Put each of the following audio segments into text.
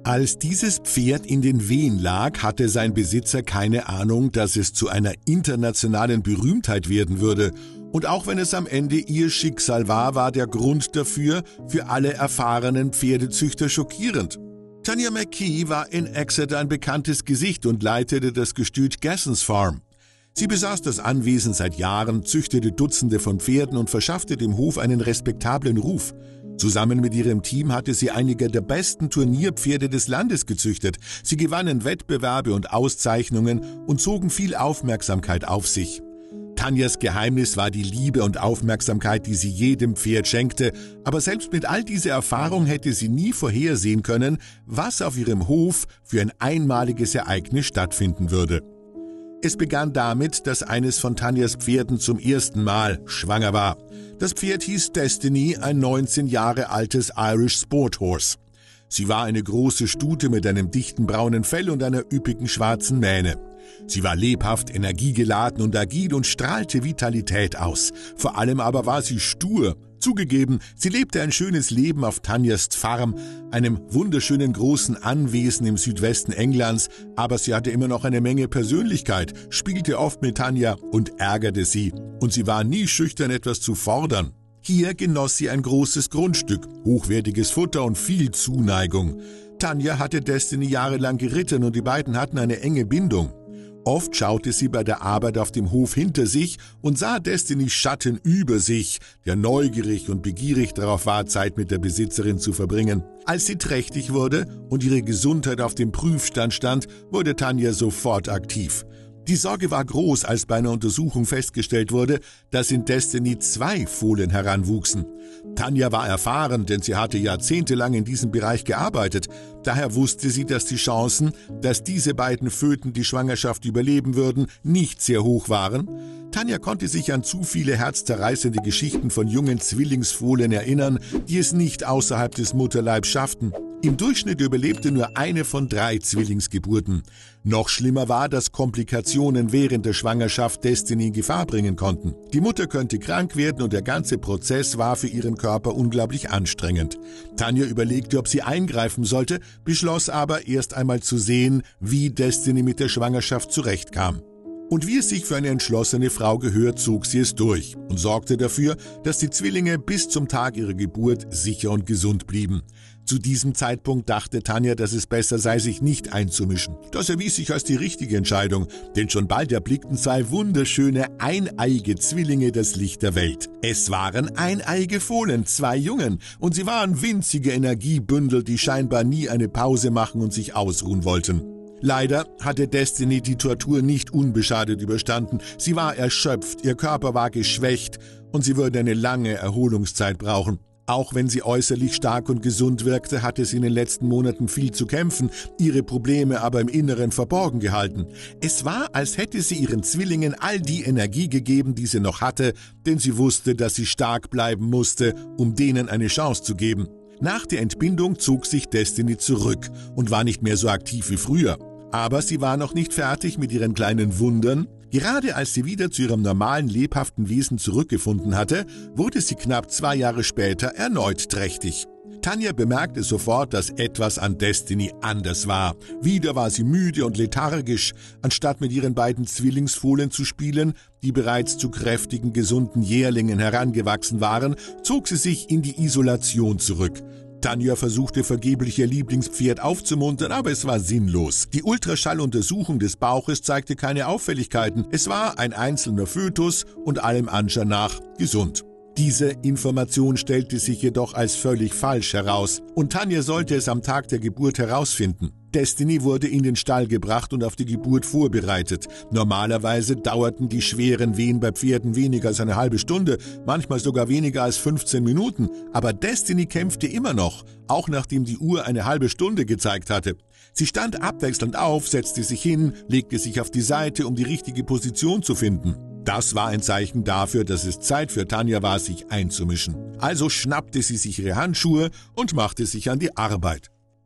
Als dieses Pferd in den Wehen lag, hatte sein Besitzer keine Ahnung, dass es zu einer internationalen Berühmtheit werden würde. Und auch wenn es am Ende ihr Schicksal war, war der Grund dafür für alle erfahrenen Pferdezüchter schockierend. Tanya McKee war in Exeter ein bekanntes Gesicht und leitete das Gestüt Gassens Farm. Sie besaß das Anwesen seit Jahren, züchtete Dutzende von Pferden und verschaffte dem Hof einen respektablen Ruf. Zusammen mit ihrem Team hatte sie einige der besten Turnierpferde des Landes gezüchtet. Sie gewannen Wettbewerbe und Auszeichnungen und zogen viel Aufmerksamkeit auf sich. Tanyas Geheimnis war die Liebe und Aufmerksamkeit, die sie jedem Pferd schenkte, aber selbst mit all dieser Erfahrung hätte sie nie vorhersehen können, was auf ihrem Hof für ein einmaliges Ereignis stattfinden würde. Es begann damit, dass eines von Tanyas Pferden zum ersten Mal schwanger war. Das Pferd hieß Destiny, ein 19 Jahre altes Irish Sport Horse. Sie war eine große Stute mit einem dichten braunen Fell und einer üppigen schwarzen Mähne. Sie war lebhaft, energiegeladen und agil und strahlte Vitalität aus. Vor allem aber war sie stur. Zugegeben, sie lebte ein schönes Leben auf Tanyas Farm, einem wunderschönen großen Anwesen im Südwesten Englands, aber sie hatte immer noch eine Menge Persönlichkeit, spielte oft mit Tanya und ärgerte sie. Und sie war nie schüchtern, etwas zu fordern. Hier genoss sie ein großes Grundstück, hochwertiges Futter und viel Zuneigung. Tanya hatte Destiny jahrelang geritten und die beiden hatten eine enge Bindung. Oft schaute sie bei der Arbeit auf dem Hof hinter sich und sah Destinys Schatten über sich, der neugierig und begierig darauf war, Zeit mit der Besitzerin zu verbringen. Als sie trächtig wurde und ihre Gesundheit auf dem Prüfstand stand, wurde Tanya sofort aktiv. Die Sorge war groß, als bei einer Untersuchung festgestellt wurde, dass in Destiny 2 Fohlen heranwuchsen. Tanya war erfahren, denn sie hatte jahrzehntelang in diesem Bereich gearbeitet. Daher wusste sie, dass die Chancen, dass diese beiden Föten die Schwangerschaft überleben würden, nicht sehr hoch waren. Tanya konnte sich an zu viele herzzerreißende Geschichten von jungen Zwillingsfohlen erinnern, die es nicht außerhalb des Mutterleibs schafften. Im Durchschnitt überlebte nur eine von 3 Zwillingsgeburten. Noch schlimmer war, dass Komplikationen während der Schwangerschaft Destiny in Gefahr bringen konnten. Die Mutter könnte krank werden und der ganze Prozess war für ihren Körper unglaublich anstrengend. Tanya überlegte, ob sie eingreifen sollte, beschloss aber erst einmal zu sehen, wie Destiny mit der Schwangerschaft zurechtkam. Und wie es sich für eine entschlossene Frau gehört, zog sie es durch und sorgte dafür, dass die Zwillinge bis zum Tag ihrer Geburt sicher und gesund blieben. Zu diesem Zeitpunkt dachte Tanya, dass es besser sei, sich nicht einzumischen. Das erwies sich als die richtige Entscheidung, denn schon bald erblickten 2 wunderschöne, eineiige Zwillinge das Licht der Welt. Es waren eineiige Fohlen, 2 Jungen, und sie waren winzige Energiebündel, die scheinbar nie eine Pause machen und sich ausruhen wollten. Leider hatte Destiny die Tortur nicht unbeschadet überstanden. Sie war erschöpft, ihr Körper war geschwächt und sie würde eine lange Erholungszeit brauchen. Auch wenn sie äußerlich stark und gesund wirkte, hatte sie in den letzten Monaten viel zu kämpfen, ihre Probleme aber im Inneren verborgen gehalten. Es war, als hätte sie ihren Zwillingen all die Energie gegeben, die sie noch hatte, denn sie wusste, dass sie stark bleiben musste, um denen eine Chance zu geben. Nach der Entbindung zog sich Destiny zurück und war nicht mehr so aktiv wie früher. Aber sie war noch nicht fertig mit ihren kleinen Wundern. Gerade als sie wieder zu ihrem normalen, lebhaften Wesen zurückgefunden hatte, wurde sie knapp 2 Jahre später erneut trächtig. Tanya bemerkte sofort, dass etwas an Destiny anders war. Wieder war sie müde und lethargisch. Anstatt mit ihren beiden Zwillingsfohlen zu spielen, die bereits zu kräftigen, gesunden Jährlingen herangewachsen waren, zog sie sich in die Isolation zurück. Tanya versuchte vergeblich ihr Lieblingspferd aufzumuntern, aber es war sinnlos. Die Ultraschalluntersuchung des Bauches zeigte keine Auffälligkeiten. Es war ein einzelner Fötus und allem Anschein nach gesund. Diese Information stellte sich jedoch als völlig falsch heraus und Tanya sollte es am Tag der Geburt herausfinden. Destiny wurde in den Stall gebracht und auf die Geburt vorbereitet. Normalerweise dauerten die schweren Wehen bei Pferden weniger als eine halbe Stunde, manchmal sogar weniger als 15 Minuten. Aber Destiny kämpfte immer noch, auch nachdem die Uhr eine halbe Stunde gezeigt hatte. Sie stand abwechselnd auf, setzte sich hin, legte sich auf die Seite, um die richtige Position zu finden. Das war ein Zeichen dafür, dass es Zeit für Tanya war, sich einzumischen. Also schnappte sie sich ihre Handschuhe und machte sich an die Arbeit.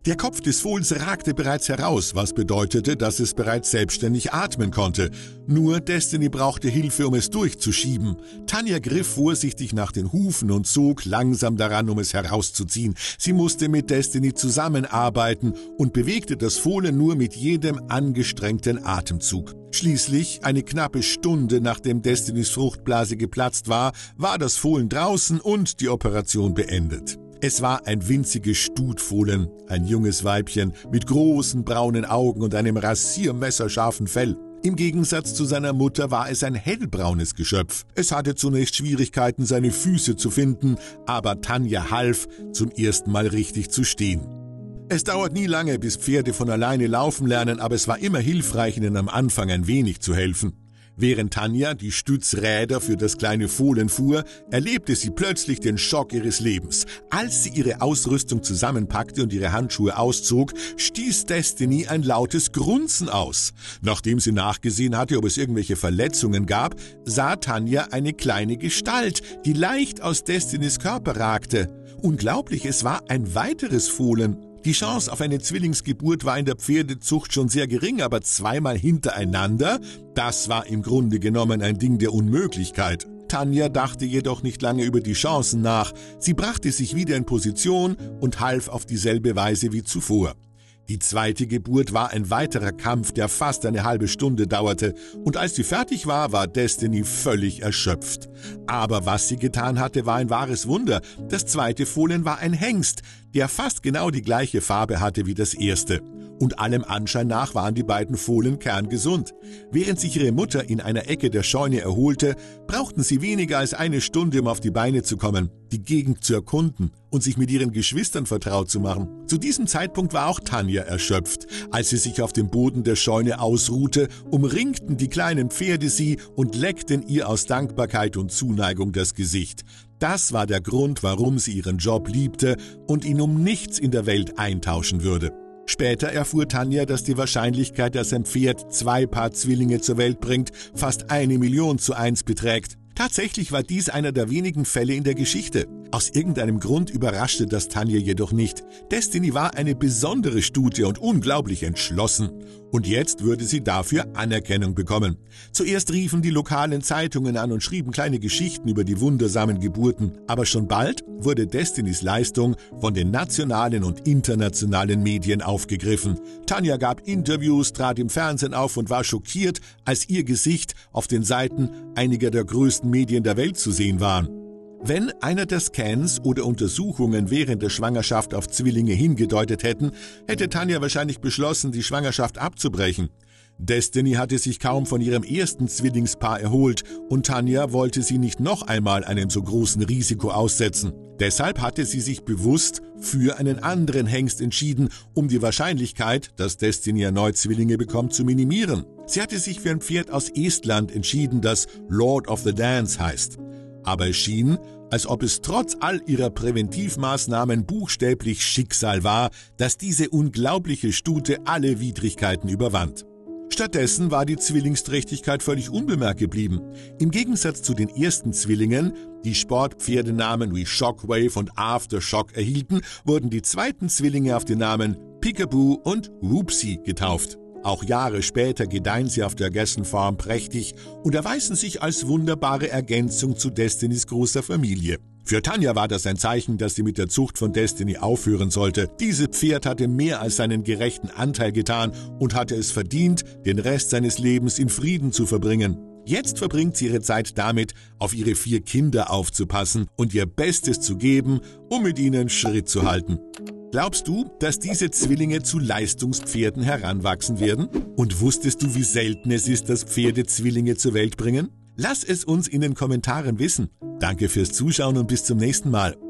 Der Kopf des Fohls ragte bereits heraus, was bedeutete, dass es bereits selbstständig atmen konnte. Nur Destiny brauchte Hilfe, um es durchzuschieben. Tanja griff vorsichtig nach den Hufen und zog langsam daran, um es herauszuziehen. Sie musste mit Destiny zusammenarbeiten und bewegte das Fohlen nur mit jedem angestrengten Atemzug. Schließlich, eine knappe Stunde nachdem Destinys Fruchtblase geplatzt war, war das Fohlen draußen und die Operation beendet. Es war ein winziges Stutfohlen, ein junges Weibchen mit großen braunen Augen und einem rasiermesserscharfen Fell. Im Gegensatz zu seiner Mutter war es ein hellbraunes Geschöpf. Es hatte zunächst Schwierigkeiten, seine Füße zu finden, aber Tanja half, zum ersten Mal richtig zu stehen. Es dauert nie lange, bis Pferde von alleine laufen lernen, aber es war immer hilfreich, ihnen am Anfang ein wenig zu helfen. Während Tanja die Stützräder für das kleine Fohlen fuhr, erlebte sie plötzlich den Schock ihres Lebens. Als sie ihre Ausrüstung zusammenpackte und ihre Handschuhe auszog, stieß Destiny ein lautes Grunzen aus. Nachdem sie nachgesehen hatte, ob es irgendwelche Verletzungen gab, sah Tanja eine kleine Gestalt, die leicht aus Destinys Körper ragte. Unglaublich, es war ein weiteres Fohlen. Die Chance auf eine Zwillingsgeburt war in der Pferdezucht schon sehr gering, aber zweimal hintereinander, das war im Grunde genommen ein Ding der Unmöglichkeit. Tanja dachte jedoch nicht lange über die Chancen nach. Sie brachte sich wieder in Position und half auf dieselbe Weise wie zuvor. Die zweite Geburt war ein weiterer Kampf, der fast eine halbe Stunde dauerte, und als sie fertig war, war Destiny völlig erschöpft. Aber was sie getan hatte, war ein wahres Wunder. Das zweite Fohlen war ein Hengst, der fast genau die gleiche Farbe hatte wie das erste. Und allem Anschein nach waren die beiden Fohlen kerngesund. Während sich ihre Mutter in einer Ecke der Scheune erholte, brauchten sie weniger als eine Stunde, um auf die Beine zu kommen, die Gegend zu erkunden und sich mit ihren Geschwistern vertraut zu machen. Zu diesem Zeitpunkt war auch Tanja erschöpft. Als sie sich auf dem Boden der Scheune ausruhte, umringten die kleinen Pferde sie und leckten ihr aus Dankbarkeit und Zuneigung das Gesicht. Das war der Grund, warum sie ihren Job liebte und ihn um nichts in der Welt eintauschen würde. Später erfuhr Tanja, dass die Wahrscheinlichkeit, dass ein Pferd 2 Paar Zwillinge zur Welt bringt, fast 1.000.000:1 beträgt. Tatsächlich war dies einer der wenigen Fälle in der Geschichte. Aus irgendeinem Grund überraschte das Tanja jedoch nicht. Destiny war eine besondere Stute und unglaublich entschlossen. Und jetzt würde sie dafür Anerkennung bekommen. Zuerst riefen die lokalen Zeitungen an und schrieben kleine Geschichten über die wundersamen Geburten. Aber schon bald wurde Destinys Leistung von den nationalen und internationalen Medien aufgegriffen. Tanja gab Interviews, trat im Fernsehen auf und war schockiert, als ihr Gesicht auf den Seiten einiger der größten Medien der Welt zu sehen war. Wenn einer der Scans oder Untersuchungen während der Schwangerschaft auf Zwillinge hingedeutet hätten, hätte Tanja wahrscheinlich beschlossen, die Schwangerschaft abzubrechen. Destiny hatte sich kaum von ihrem ersten Zwillingspaar erholt und Tanja wollte sie nicht noch einmal einem so großen Risiko aussetzen. Deshalb hatte sie sich bewusst für einen anderen Hengst entschieden, um die Wahrscheinlichkeit, dass Destiny erneut Zwillinge bekommt, zu minimieren. Sie hatte sich für ein Pferd aus Estland entschieden, das Lord of the Dance heißt. Aber es schien, als ob es trotz all ihrer Präventivmaßnahmen buchstäblich Schicksal war, dass diese unglaubliche Stute alle Widrigkeiten überwand. Stattdessen war die Zwillingsträchtigkeit völlig unbemerkt geblieben. Im Gegensatz zu den ersten Zwillingen, die Sportpferdenamen wie Shockwave und Aftershock erhielten, wurden die zweiten Zwillinge auf den Namen Peekaboo und Whoopsie getauft. Auch Jahre später gedeihen sie auf der Gasson Farm prächtig und erweisen sich als wunderbare Ergänzung zu Destinys großer Familie. Für Tanja war das ein Zeichen, dass sie mit der Zucht von Destiny aufhören sollte. Dieses Pferd hatte mehr als seinen gerechten Anteil getan und hatte es verdient, den Rest seines Lebens in Frieden zu verbringen. Jetzt verbringt sie ihre Zeit damit, auf ihre 4 Kinder aufzupassen und ihr Bestes zu geben, um mit ihnen Schritt zu halten. Glaubst du, dass diese Zwillinge zu Leistungspferden heranwachsen werden? Und wusstest du, wie selten es ist, dass Pferde Zwillinge zur Welt bringen? Lass es uns in den Kommentaren wissen. Danke fürs Zuschauen und bis zum nächsten Mal.